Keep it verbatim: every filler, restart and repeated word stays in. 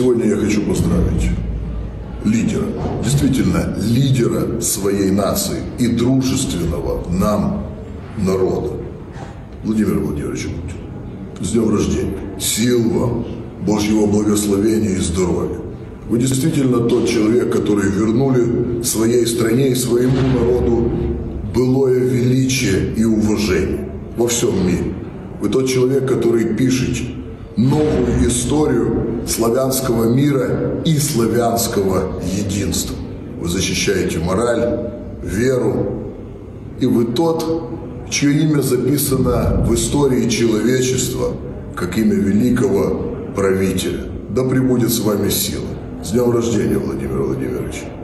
Сегодня я хочу поздравить лидера, действительно лидера своей нации и дружественного нам народа, Владимира Владимировича Путина. С днем рождения! Сил вам, Божьего благословения и здоровья! Вы действительно тот человек, который вернули своей стране и своему народу былое величие и уважение во всем мире. Вы тот человек, который пишете новую историю славянского мира и славянского единства. Вы защищаете мораль, веру, и вы тот, чье имя записано в истории человечества как имя великого правителя. Да пребудет с вами сила. С днем рождения, Владимир Владимирович!